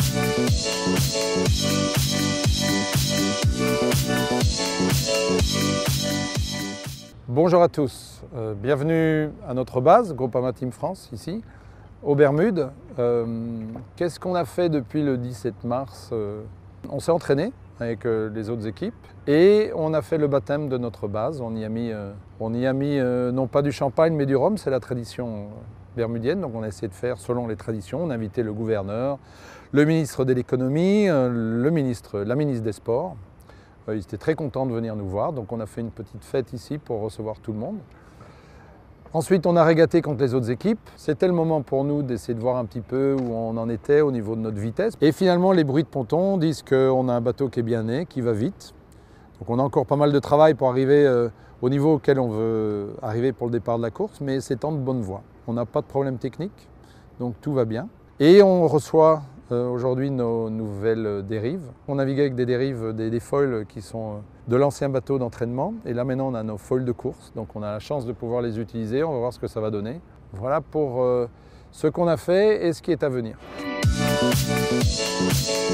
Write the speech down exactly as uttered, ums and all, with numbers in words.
Bonjour à tous, euh, bienvenue à notre base, Groupama Team France, ici, aux Bermudes. Euh, Qu'est-ce qu'on a fait depuis le dix-sept mars? euh, On s'est entraîné avec euh, les autres équipes et on a fait le baptême de notre base. On y a mis, euh, on y a mis euh, non pas du champagne mais du rhum, c'est la tradition bermudienne, donc on a essayé de faire selon les traditions. On a invité le gouverneur, le ministre de l'économie, euh, le ministre, la ministre des Sports. Ils étaient très contents de venir nous voir, donc on a fait une petite fête ici pour recevoir tout le monde. Ensuite, on a régaté contre les autres équipes. C'était le moment pour nous d'essayer de voir un petit peu où on en était au niveau de notre vitesse. Et finalement, les bruits de ponton disent qu'on a un bateau qui est bien né, qui va vite. Donc on a encore pas mal de travail pour arriver euh, au niveau auquel on veut arriver pour le départ de la course, mais c'est en de bonne voie. On n'a pas de problème technique, donc tout va bien. Et on reçoit Euh, aujourd'hui nos nouvelles dérives. On navigue avec des dérives, des, des foils qui sont de l'ancien bateau d'entraînement. Et là maintenant on a nos foils de course, donc on a la chance de pouvoir les utiliser. On va voir ce que ça va donner. Voilà pour euh, ce qu'on a fait et ce qui est à venir.